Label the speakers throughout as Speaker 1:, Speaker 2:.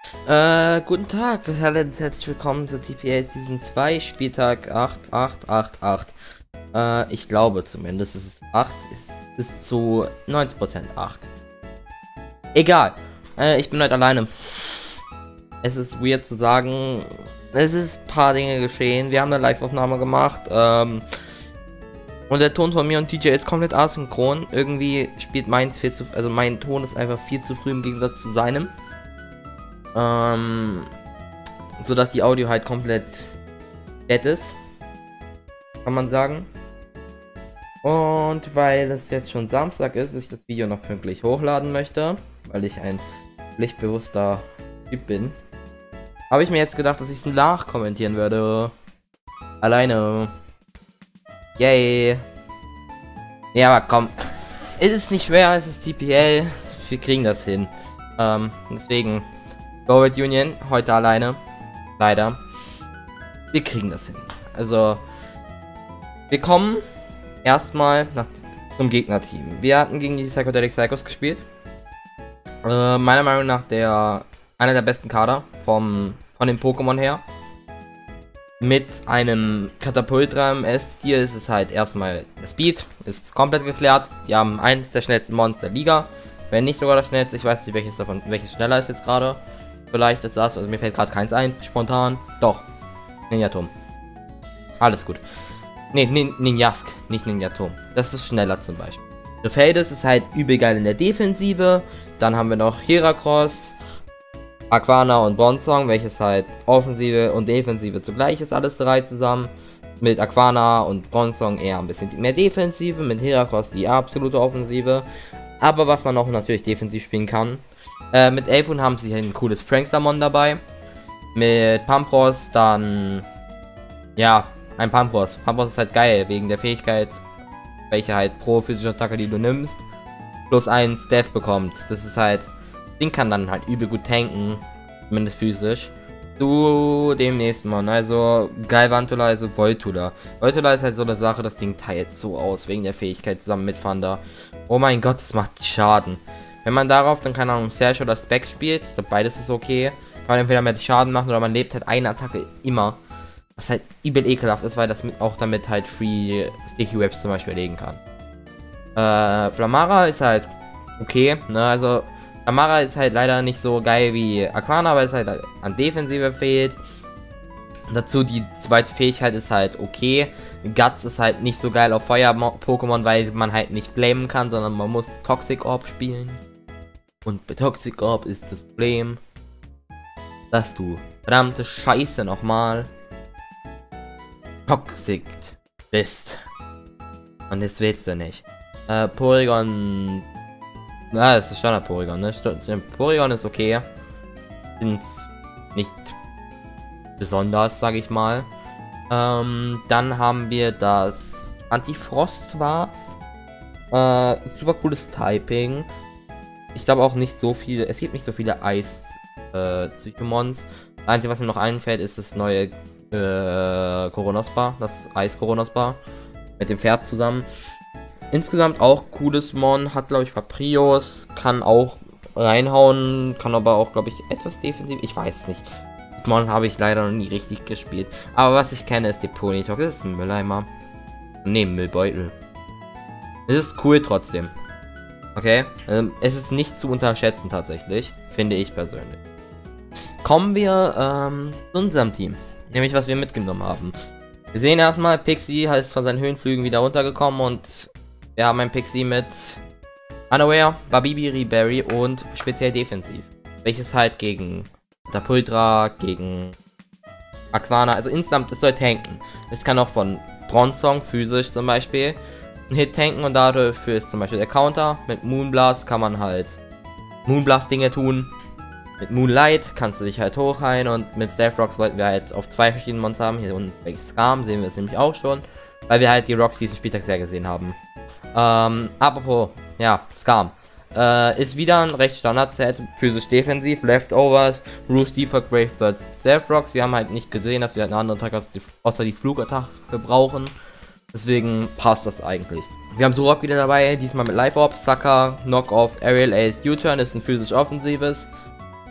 Speaker 1: Guten Tag, hallo und herzlich willkommen zu TPA Season 2, Spieltag 8888. Ich glaube zumindest, es ist 8, es ist zu 90% 8. Egal, ich bin heute alleine. Es ist weird zu sagen, es ist ein paar Dinge geschehen, wir haben eine Live-Aufnahme gemacht, und der Ton von mir und DJ ist komplett asynchron. Irgendwie spielt meins viel zu, also mein Ton ist einfach viel zu früh im Gegensatz zu seinem. So dass die Audio halt komplett dead ist, kann man sagen. Und weil es jetzt schon Samstag ist, ich das Video noch pünktlich hochladen möchte, weil ich ein pflichtbewusster Typ bin, habe ich mir jetzt gedacht, dass ich es nachkommentieren würde. Alleine. Yay. Ja, aber komm. Es ist nicht schwer, es ist TPL. Wir kriegen das hin. Deswegen. Go with Union, heute alleine. Leider. Wir kriegen das hin. Also, wir kommen erstmal zum Gegnerteam. Wir hatten gegen die Psychedelic Psychos gespielt. Meiner Meinung nach einer der besten Kader von den Pokémon her. Mit einem Katapultra im S-Tier ist es halt erstmal der Speed. Ist komplett geklärt. Die haben eines der schnellsten Monster der Liga. Wenn nicht sogar das schnellste. Ich weiß nicht, welches schneller ist jetzt gerade. Vielleicht ist das, also mir fällt gerade keins ein, spontan. Doch, Ninjaturm. Alles gut. Ne, Ninjask, nicht Ninjaturm. Das ist schneller zum Beispiel. Riffeldes ist halt übel geil in der Defensive. Dann haben wir noch Heracross, Aquana und Bronzong, welches halt Offensive und Defensive zugleich ist, alles drei zusammen. Mit Aquana und Bronzong eher ein bisschen mehr Defensive, mit Heracross die absolute Offensive. Aber was man auch natürlich defensiv spielen kann. Mit Elfun haben sie ein cooles Prankstermon dabei. Mit Pampros dann... Ja, ein Pampros. Pampros ist halt geil, wegen der Fähigkeit, welche halt pro physische Attacke, die du nimmst, plus 1 Death bekommt. Das ist halt... Den kann dann halt übel gut tanken, zumindest physisch. Zu dem nächsten Mal, also Galvantula, also Voltula. Voltula ist halt so eine Sache, das Ding teilt so aus, wegen der Fähigkeit zusammen mit Thunder. Oh mein Gott, das macht Schaden. Wenn man darauf dann, keine Ahnung, Serge oder Specs spielt, ich glaube beides ist okay, kann man entweder mehr Schaden machen oder man lebt halt eine Attacke immer. Was halt übel ekelhaft ist, weil das auch damit halt Free Sticky Webs zum Beispiel erlegen kann. Flamara ist halt okay, ne, also Flamara ist halt leider nicht so geil wie Aquana, weil es halt an Defensive fehlt. Dazu die zweite Fähigkeit ist halt okay. Guts ist halt nicht so geil auf Feuer-Pokémon, weil man halt nicht flamen kann, sondern man muss Toxic Orb spielen. Und bei Toxic Orb ist das Problem, dass du verdammte Scheiße nochmal Toxic bist. Und das willst du nicht. Porygon... Na, das ist Standard Porygon, ne? Porygon ist okay. Sind nicht besonders, sage ich mal. Dann haben wir das Antifrost war's. Super cooles Typing. Ich glaube auch nicht so viele. Es gibt nicht so viele Eis-Psychomons. Das Einzige, was mir noch einfällt, ist das neue Koronospa, das Eis-Koronospa. Mit dem Pferd zusammen. Insgesamt auch cooles Mon, hat glaube ich Vaprios, kann auch reinhauen, kann aber auch glaube ich etwas defensiv, ich weiß es nicht. Mon habe ich leider noch nie richtig gespielt. Aber was ich kenne ist die Ponytalk, das ist ein Mülleimer. Ne, Müllbeutel. Es ist cool trotzdem. Okay, es ist nicht zu unterschätzen tatsächlich, finde ich persönlich. Kommen wir zu unserem Team, nämlich was wir mitgenommen haben. Wir sehen erstmal, Pixie ist von seinen Höhenflügen wieder runtergekommen und wir haben ein Pixie mit Unaware, Babibiri, Berry und speziell defensiv. Welches halt gegen Katapultra, gegen Aquana, also insgesamt, es soll tanken. Es kann auch von Bronzong physisch zum Beispiel einen Hit tanken und dafür ist zum Beispiel der Counter. Mit Moonblast kann man halt Moonblast-Dinge tun. Mit Moonlight kannst du dich halt hochheilen und mit Stealth Rocks wollten wir halt auf 2 verschiedene Monster haben. Hier unten ist Scam, sehen wir es nämlich auch schon, weil wir halt die Rocks diesen Spieltag sehr gesehen haben. Apropos, ja, Scam. Ist wieder ein recht Standard-Set, physisch defensiv, Leftovers, Roost Default, Gravebirds, Stealth Rocks. Wir haben halt nicht gesehen, dass wir halt eine andere Attacke außer die Flugattacke brauchen. Deswegen passt das eigentlich. Wir haben Surok wieder dabei, diesmal mit Life Orb, Sucker, Knock-Off, Aerial Ace, U-Turn, ist ein physisch offensives.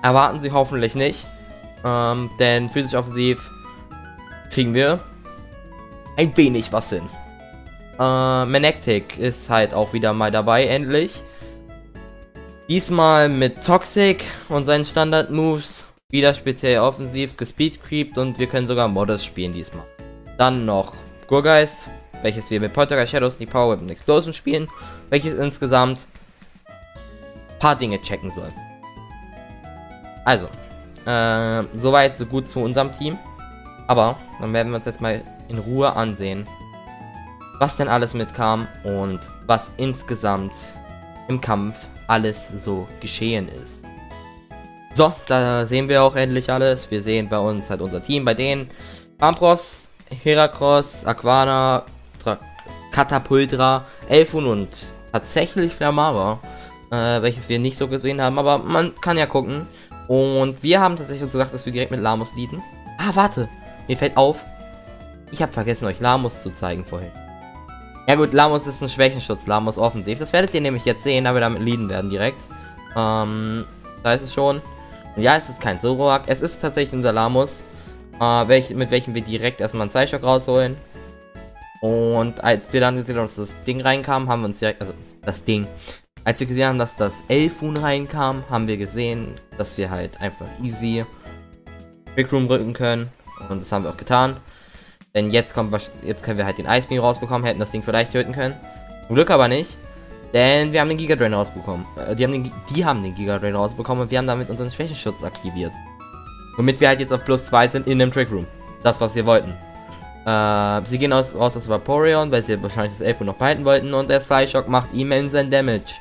Speaker 1: Erwarten Sie hoffentlich nicht. Denn physisch offensiv kriegen wir ein wenig was hin. Manectic ist halt auch wieder mal dabei, endlich. Diesmal mit Toxic und seinen Standard-Moves. Wieder speziell offensiv gespeedcreept und wir können sogar Modest spielen diesmal. Dann noch Gurgeist, welches wir mit Poltergeist, Shadow Sneak, Power Whip und Explosion spielen. Welches insgesamt ein paar Dinge checken soll. Also, soweit so gut zu unserem Team. Aber dann werden wir uns jetzt mal in Ruhe ansehen, was denn alles mitkam und was insgesamt im Kampf alles so geschehen ist. So, da sehen wir auch endlich alles. Wir sehen bei uns halt unser Team, bei denen Ampros, Heracross, Aquana, Katapultra, Elfun und tatsächlich Flamara, welches wir nicht so gesehen haben, aber man kann ja gucken. Und wir haben tatsächlich uns gesagt, dass wir direkt mit Lamos leaden. Ah, warte, mir fällt auf, ich habe vergessen, euch Lamos zu zeigen vorhin. Ja gut, Lamos ist ein Schwächenschutz, Lamos offensiv. Das werdet ihr nämlich jetzt sehen, da wir damit leaden werden direkt. Da ist es schon. Und ja, es ist kein Zoroark, es ist tatsächlich unser Lamos, mit welchem wir direkt erstmal einen Psyshock rausholen. Und als wir dann gesehen haben, dass das Ding reinkam, haben wir uns direkt, also das Ding, als wir gesehen haben, dass das Elfun reinkam, haben wir gesehen, dass wir halt einfach easy Trick Room rücken können. Und das haben wir auch getan. Denn jetzt können wir halt den Ice Beam rausbekommen, hätten das Ding vielleicht töten können. Zum Glück aber nicht. Denn wir haben den Giga Drain rausbekommen. Die haben den Giga Drain rausbekommen und wir haben damit unseren Schwächenschutz aktiviert. Womit wir halt jetzt auf +2 sind in dem Trick Room. Das, was wir wollten. Sie gehen raus aus Vaporeon, weil sie wahrscheinlich das Elfun noch behalten wollten. Und der Psyshock macht immensen Damage.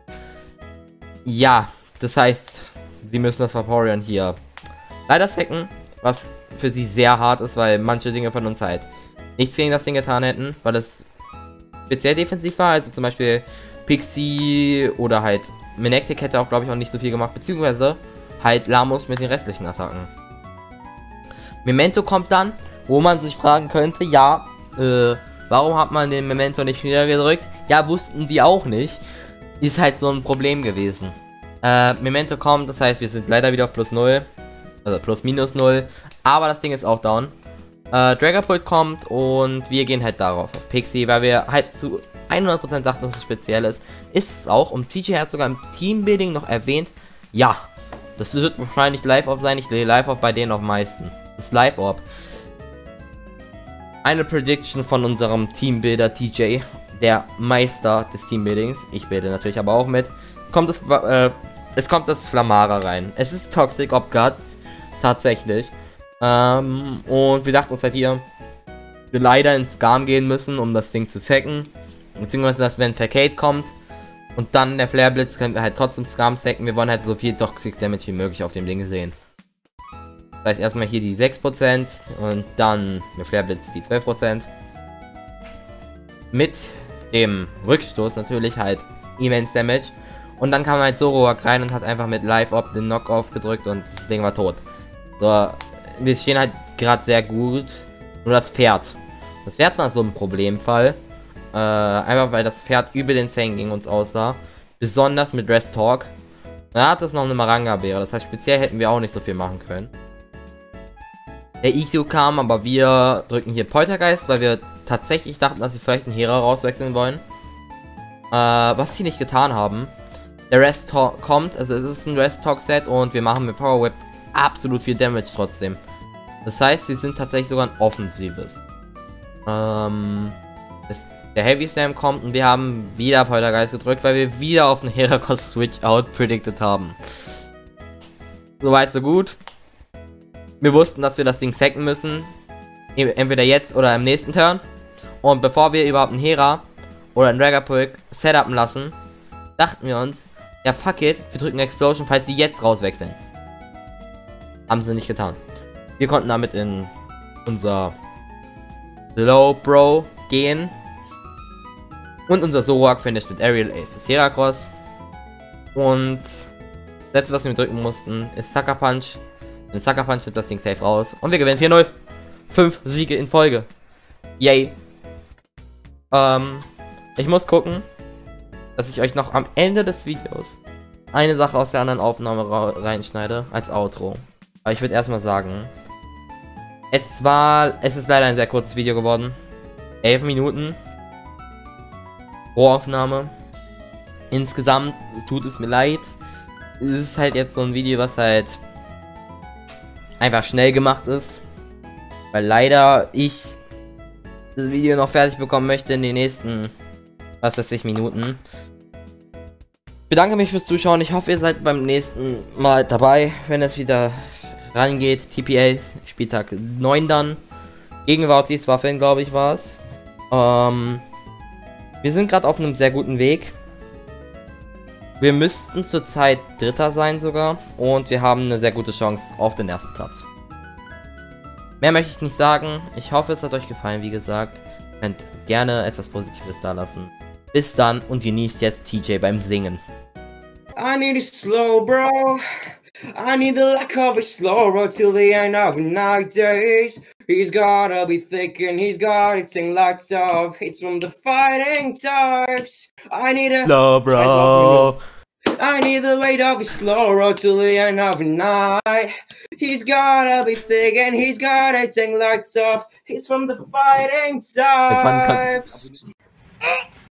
Speaker 1: Ja, das heißt, sie müssen das Vaporeon hier leider sacken. Was für sie sehr hart ist, weil manche Dinge von uns halt nichts gegen das Ding getan hätten. Weil es speziell defensiv war. Also zum Beispiel Pixie oder halt Manectic hätte auch, glaube ich, auch nicht so viel gemacht. Beziehungsweise halt Lamos mit den restlichen Attacken. Memento kommt dann, wo man sich fragen könnte, ja, warum hat man den Memento nicht wieder gedrückt? Ja, wussten die auch nicht. Ist halt so ein Problem gewesen. Memento kommt, das heißt, wir sind leider wieder auf +0. Also +/-0. Aber das Ding ist auch down. Dragapult kommt und wir gehen halt darauf auf Pixie, weil wir halt zu 100% dachten, dass es speziell ist. Ist es auch. Und PJ hat sogar im Teambuilding noch erwähnt, ja, das wird wahrscheinlich Live-Orb sein. Ich lege Live-Orb bei denen am meisten. Das ist Live-Orb. Eine Prediction von unserem Teambuilder TJ, der Meister des Teambuildings. Ich bilde natürlich aber auch mit. Es kommt das Flamara rein. Es ist Toxic Ob Guts. Tatsächlich. Und wir dachten uns halt hier, wir leider ins Scam gehen müssen, um das Ding zu sacken. Beziehungsweise, dass wenn Facade kommt und dann der Flare Blitz, können wir halt trotzdem Scam sacken. Wir wollen halt so viel Toxic Damage wie möglich auf dem Ding sehen. Das heißt erstmal hier die 6% und dann mit Flare Blitz die 12%. Mit dem Rückstoß natürlich halt immens Damage. Und dann kam halt Zoroark rein und hat einfach mit Live-Orb den Knock-Off gedrückt und das Ding war tot. So, wir stehen halt gerade sehr gut. Nur das Pferd. Das Pferd war so ein Problemfall. Einfach weil das Pferd über den Zane gegen uns aussah. Besonders mit Rest Talk. Da hat es noch eine Maranga-Beere. Das heißt, speziell hätten wir auch nicht so viel machen können. Der EQ kam, aber wir drücken hier Poltergeist, weil wir tatsächlich dachten, dass sie vielleicht einen Hera rauswechseln wollen. Was sie nicht getan haben. Der Rest Talk kommt, also es ist ein Rest Talk Set und wir machen mit Power Whip absolut viel Damage trotzdem. Das heißt, sie sind tatsächlich sogar ein offensives. Der Heavy Slam kommt und wir haben wieder Poltergeist gedrückt, weil wir wieder auf einen Heracross Switch Out predicted haben. Soweit so gut. Wir wussten, dass wir das Ding sacken müssen. Entweder jetzt oder im nächsten Turn. Und bevor wir überhaupt einen Hera oder einen Dragapult setupen lassen, dachten wir uns, ja fuck it, wir drücken Explosion, falls sie jetzt rauswechseln. Haben sie nicht getan. Wir konnten damit in unser Low Bro gehen. Und unser Zoroark finisht mit Aerial Ace des Heracross. Und das letzte, was wir drücken mussten, ist Sucker Punch. Ein Sucker Punch nimmt das Ding safe raus. Und wir gewinnen 4-0. 5 Siege in Folge. Yay. Ich muss gucken, dass ich euch noch am Ende des Videos eine Sache aus der anderen Aufnahme reinschneide als Outro. Aber ich würde erstmal sagen, es ist leider ein sehr kurzes Video geworden. 11 Minuten pro Aufnahme. Insgesamt tut es mir leid. Es ist halt jetzt so ein Video, was halt einfach schnell gemacht ist. Weil leider ich das Video noch fertig bekommen möchte in den nächsten, was weiß ich, Minuten. Ich bedanke mich fürs Zuschauen. Ich hoffe, ihr seid beim nächsten Mal dabei, wenn es wieder rangeht. TPL, Spieltag 9 dann. Gegen Vautis Waffeln, glaube ich, war es. Wir sind gerade auf einem sehr guten Weg. Wir müssten zurzeit Dritter sein sogar. Und wir haben eine sehr gute Chance auf den ersten Platz. Mehr möchte ich nicht sagen. Ich hoffe, es hat euch gefallen, wie gesagt. Ihr könnt gerne etwas Positives da lassen. Bis dann und genießt jetzt TJ beim Singen.
Speaker 2: I need it slow, bro. I need the luck of a slow road till the end of the night days. He's gotta be thick and he's gotta sing lots of hits from the fighting types. I need a
Speaker 1: slow, bro.
Speaker 2: I need the weight of a slow road till the end of the night. He's gotta be thick and he's gotta sing lots of hits from the fighting types.